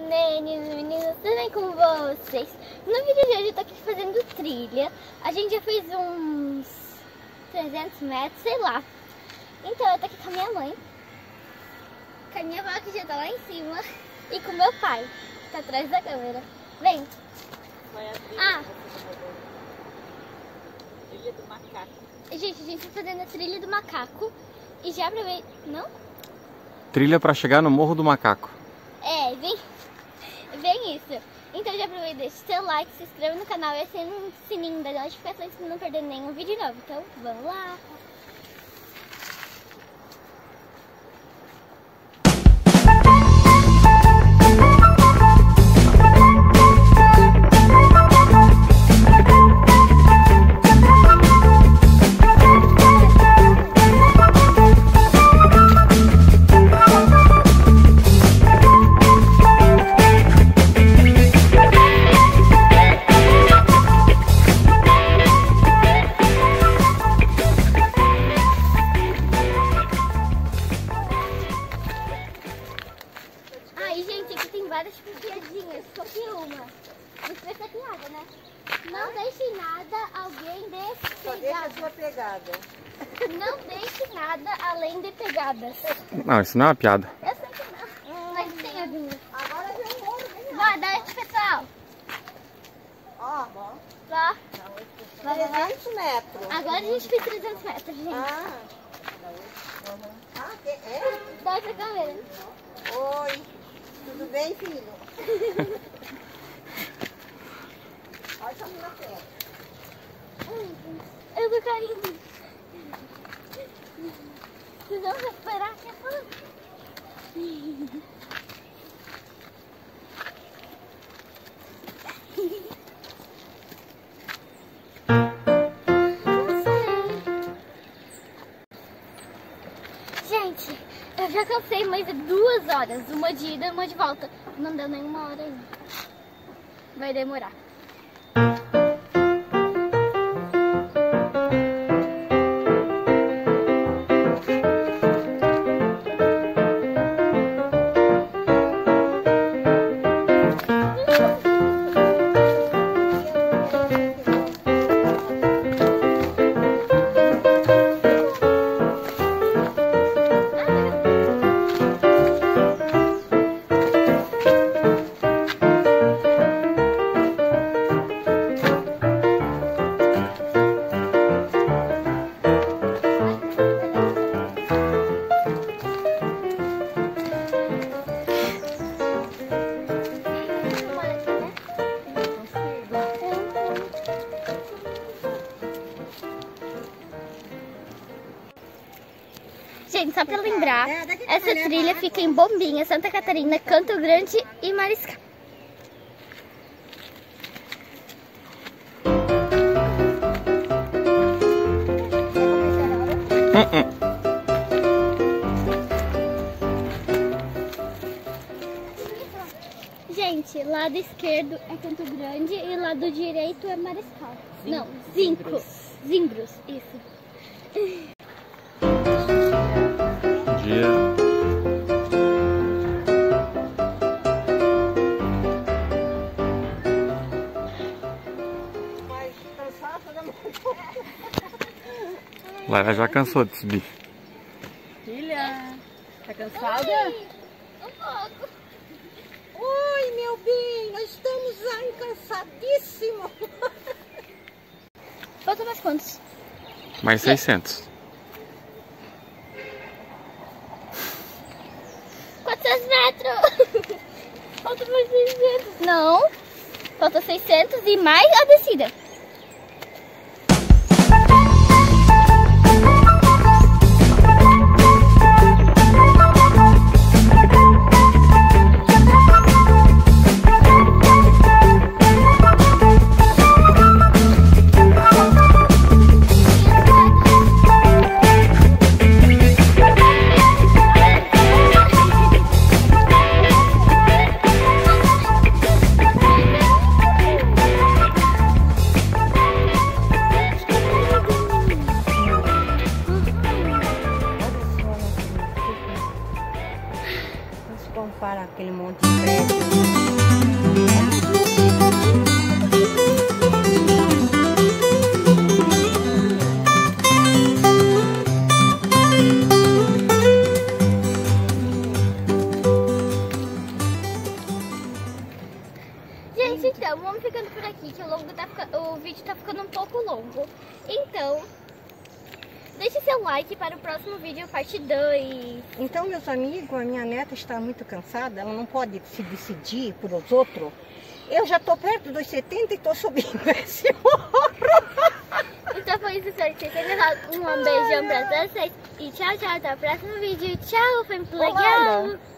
Meninos, tudo bem com vocês? No vídeo de hoje eu tô aqui fazendo trilha. A gente já fez uns 300 metros, sei lá. Então eu tô aqui com a minha mãe, com a minha avó que já tá lá em cima, e com meu pai, que tá atrás da câmera. Vem! Trilha do macaco. Gente, a gente tá fazendo a trilha do macaco. E já aproveita... Não? Trilha pra chegar no Morro do Macaco. É, vem isso. Então já aproveita, deixa seu like, se inscreva no canal e aciona o sininho das notificações pra não perder nenhum vídeo novo. Então, vamos lá! Várias piadinhas, escolhi uma. Isso vai ser piada, né? Não deixe nada alguém Só deixa a sua pegada. Não deixe nada além de pegadas. Não, isso não é uma piada. Eu sei que não. Mas tem algumas. Agora vem o muro, vem. Vai, dá esse pessoal. Ó, Lá. 300 metros. Agora a gente fez 300 metros, gente. Dá essa câmera. Oi. Tudo bem, filho? Olha só na frente. Eu tô caindo. Vocês vão recuperar aqui a fã. Gente, eu já cansei, mas é 2 horas, uma de ida e uma de volta. Não deu nem 1 hora ainda. Vai demorar. Gente, só pra lembrar, essa trilha fica em Bombinha, Santa Catarina, Canto Grande e Mariscal. Gente, lado esquerdo é Canto Grande e lado direito é Mariscal. Não, Zimbros, isso. Mas cansada, né? Lara já cansou de subir. Filha, tá cansada? Um pouco. Oi, meu bem, nós estamos aí cansadíssimos. Falta mais quantos? Mais 600. 400 metros! Falta mais 600. Não, falta 600 e mais a descida. vamos para aquele monte de prédio. Gente, então, vamos ficando por aqui, que o vídeo tá ficando um pouco longo. Então, deixe seu like para o próximo vídeo, parte 2. Então, meus amigos, a minha neta está muito cansada, ela não pode se decidir por os outros. Eu já estou perto dos 70 e estou subindo esse morro. Então foi isso, pessoal. Um beijão pra vocês e tchau, tchau. Até o próximo vídeo. Tchau, foi muito legal.